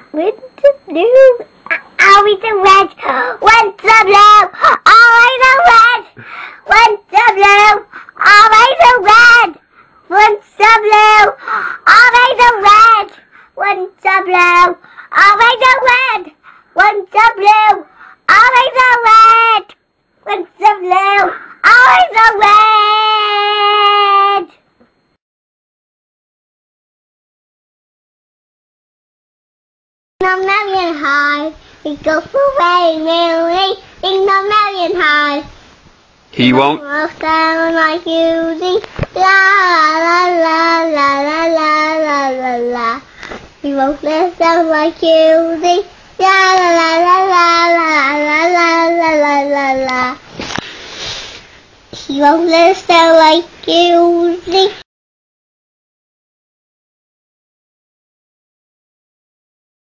With the blue, always the red. With the blue, always the red. With the blue, always the red. With the blue, always the red. With the blue, always the red. With the blue, always the red. With the blue, always the red. Ding dong million high, he goes away merrily. Ding dong million high. He won't Sound like Hughesy. La la la la la la la la la. He won't sound like Hughesy. La la la la la la la la la la la. He won't sound like Hughesy.